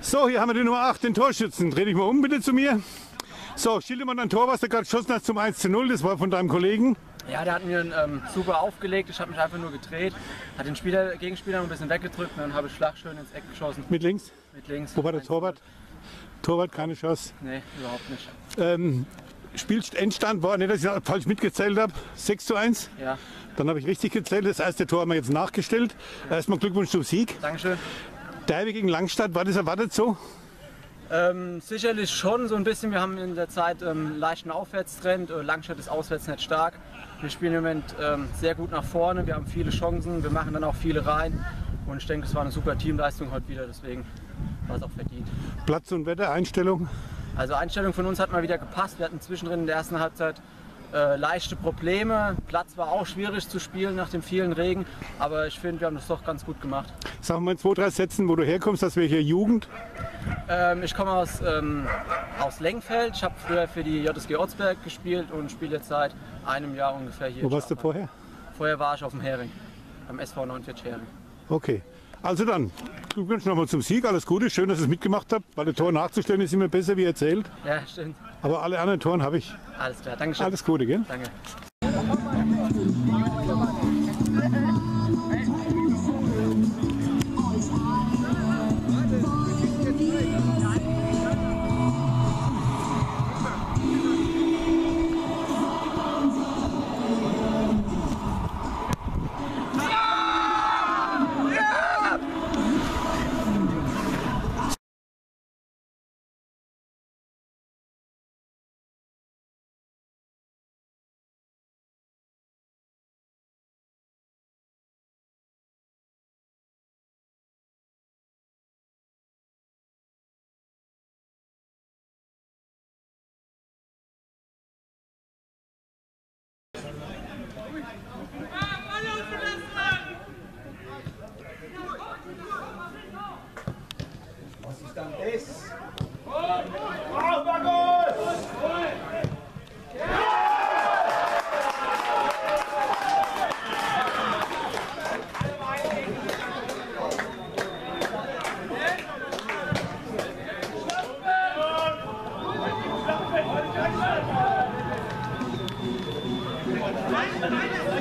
So, hier haben wir die Nummer 8, den Torschützen. Dreh dich mal um bitte zu mir. So, schilder mal dein Tor, was du gerade geschossen hast zum 1:0. Das war von deinem Kollegen. Ja, der hat mir super aufgelegt. Ich habe mich einfach nur gedreht. Hat den Gegenspieler ein bisschen weggedrückt und dann habe ich flach schön ins Eck geschossen. Mit links? Mit links. Wo war der Torwart? Torwart, keine Chance. Nee, überhaupt nicht. Spielendstand war, nicht, dass ich falsch mitgezählt habe, 6:1. Ja. Dann habe ich richtig gezählt. Das erste Tor haben wir jetzt nachgestellt. Erstmal Glückwunsch zum Sieg. Dankeschön. Derby gegen Langstadt, war das erwartet so? Sicherlich schon so ein bisschen. Wir haben in der Zeit leichten Aufwärtstrend. Langstadt ist auswärts nicht stark. Wir spielen im Moment sehr gut nach vorne. Wir haben viele Chancen. Wir machen dann auch viele rein. Und ich denke, es war eine super Teamleistung heute wieder. Deswegen war es auch verdient. Platz und Wetter, Einstellung? Also Einstellung von uns hat mal wieder gepasst. Wir hatten zwischendrin in der ersten Halbzeit leichte Probleme. Platz war auch schwierig zu spielen nach dem vielen Regen, aber ich finde, wir haben das doch ganz gut gemacht. Sag mal in 2, 3 Sätzen, wo du herkommst, dass wir hier Jugend? Ich komme aus Lengfeld. Ich habe früher für die JSG Otzberg gespielt und spiele jetzt seit einem Jahr ungefähr hier. Wo warst du vorher? Vorher war ich auf dem Hering, beim SV 49 Hering. Okay. Also dann, Glückwunsch nochmal zum Sieg. Alles Gute, schön, dass ihr es mitgemacht habt. Weil der Tor nachzustellen ist immer besser, wie erzählt. Ja, stimmt. Aber alle anderen Toren habe ich. Alles klar, danke schön. Alles Gute, gell? Danke. Was ist dann das? Markus!